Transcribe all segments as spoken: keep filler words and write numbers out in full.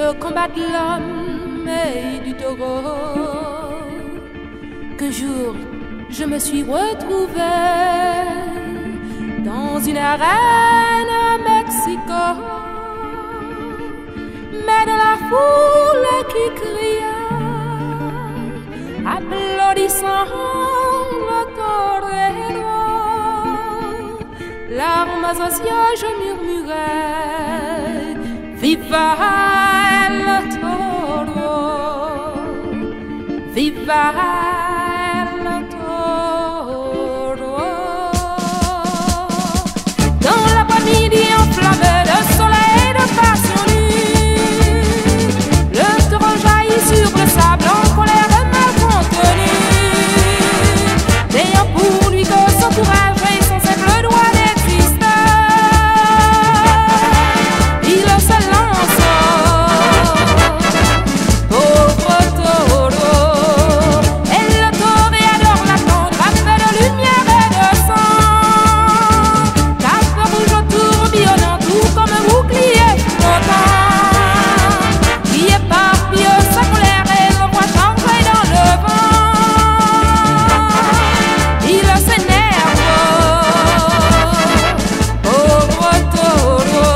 le combat de l'homme et du taureau, qu'un jour je me suis retrouvée dans une arène à Mexico, mais dans la foule qui cria, applaudissant le torero, larmes aux yeux je murmurais, viva el toro, viva el toro. Dans l'après-midi enflammé de soleil et de passion nue, le taureau jaillit sur le sable en colère et mal contenu, n'ayant pour lui que son courage et son simple droit d'exister, il se lance. Pauvre taureau, et le toréador l'attend, frappé de lumière et de sang, cape rouge tourbillonnant, tout comme un bouclier flottant, qui éparpille sa colère et l'envoie changer dans le vent. Il s'énerve, pauvre taureau.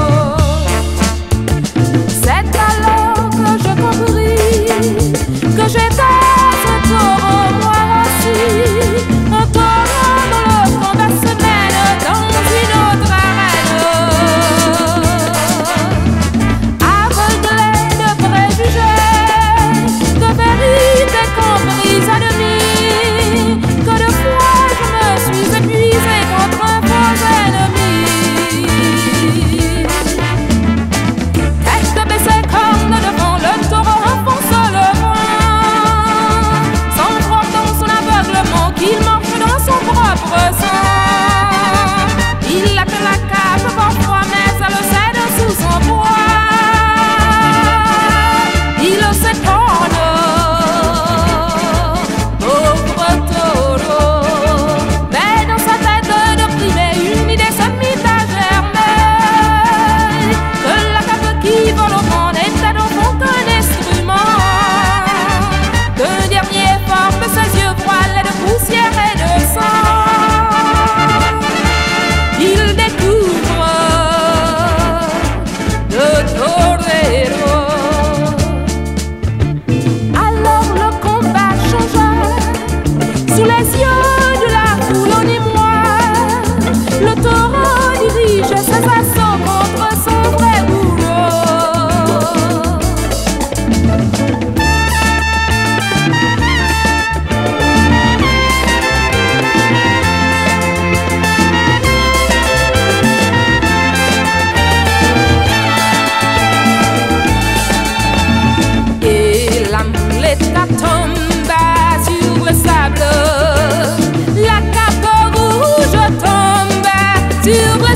C'est alors que je compris que j'étais un taureau moi aussi, un taureau dont le combat se mène dans une autre arène, aveuglé de préjugés, de vérité comprise à demi, que de fois je me suis épuisé contre un faux ennemi. Tête baissée, corne devant, le taureau enfonce le vent, sans croire dans son aveuglement qu'il marche dans son propre sang. Il appelle la cape parfois, mais elle cède sous son poids. Il s'étonne, pauvre taureau, mais dans sa tête déprimée, une idée se mit à germer, que la cape qui vole au vent n'était au fond qu'un instrument, qu'un dernier effort de ses yeux voilés de poussière et de sang. Il découvre le torero. Alors le combat changea, sous les yeux de la foule en émoi, le taureau dirige ses assauts contre son vrai bourreau. Et la muleta tomba sur le sable, la cape rouge tomba sur